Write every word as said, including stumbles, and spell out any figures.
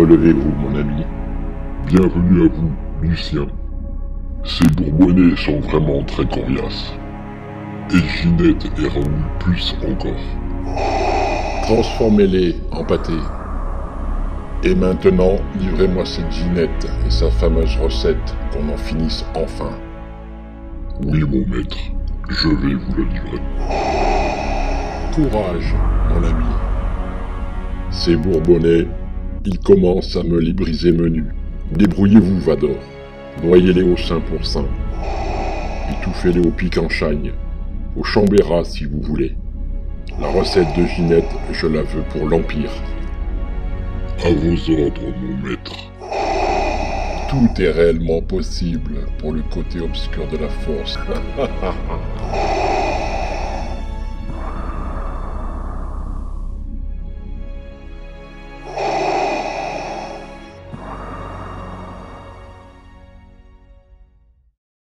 Relevez-vous, mon ami. Bienvenue à vous, Lucien. Ces Bourbonnais sont vraiment très coriaces. Et Ginette et Raoul plus encore. Transformez-les en pâté. Et maintenant, livrez-moi cette Ginette et sa fameuse recette, qu'on en finisse enfin. Oui, mon maître, je vais vous la livrer. Courage, mon ami. Ces Bourbonnais, ils commencent à me les briser menus. Débrouillez-vous, Vador. Noyez-les au sein pour sein. Étouffez-les au pic en chagne. Au chambérat, si vous voulez. La recette de Ginette, je la veux pour l'Empire. À vos ordres, mon maître. Tout est réellement possible pour le côté obscur de la force.